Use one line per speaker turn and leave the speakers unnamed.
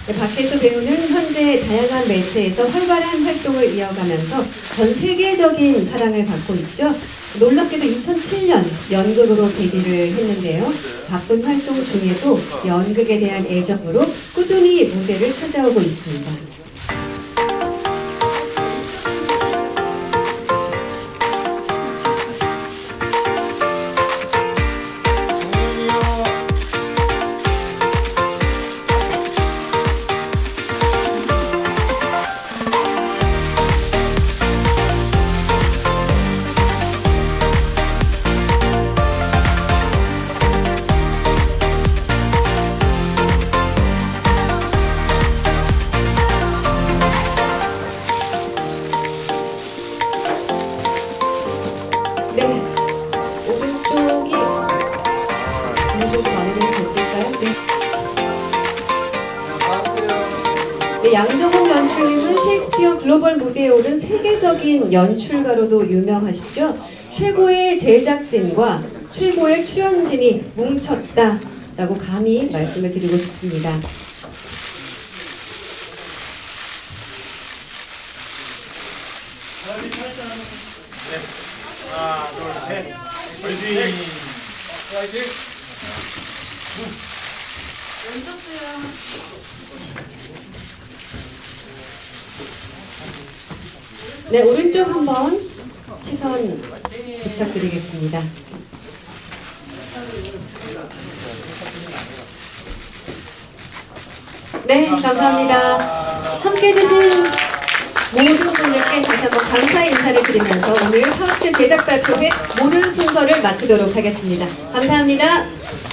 네, 박혜수 배우는 현재 다양한 매체에서 활발한 활동을 이어가면서 전 세계적인 사랑을 받고 있죠. 놀랍게도 2007년 연극으로 데뷔를 했는데요. 바쁜 활동 중에도 연극에 대한 애정으로 꾸준히 무대를 찾아오고 있습니다. 네, 오른쪽이 어느 정도 마무리가 됐을까요? 네. 네, 양정옥 연출님은 셰익스피어 글로벌 무대에 오른 세계적인 연출가로도 유명하시죠. 최고의 제작진과 최고의 출연진이 뭉쳤다라고 감히 말씀을 드리고 싶습니다.
네. 하나, 둘, 셋. 화이팅! 화이팅!
네, 오른쪽 한번 시선 부탁드리겠습니다. 네, 감사합니다. 함께 해주신 모든 분들께 다시 한번 감사의 인사를 드리면서 오늘 파워트 제작 발표회 모든 순서를 마치도록 하겠습니다. 감사합니다.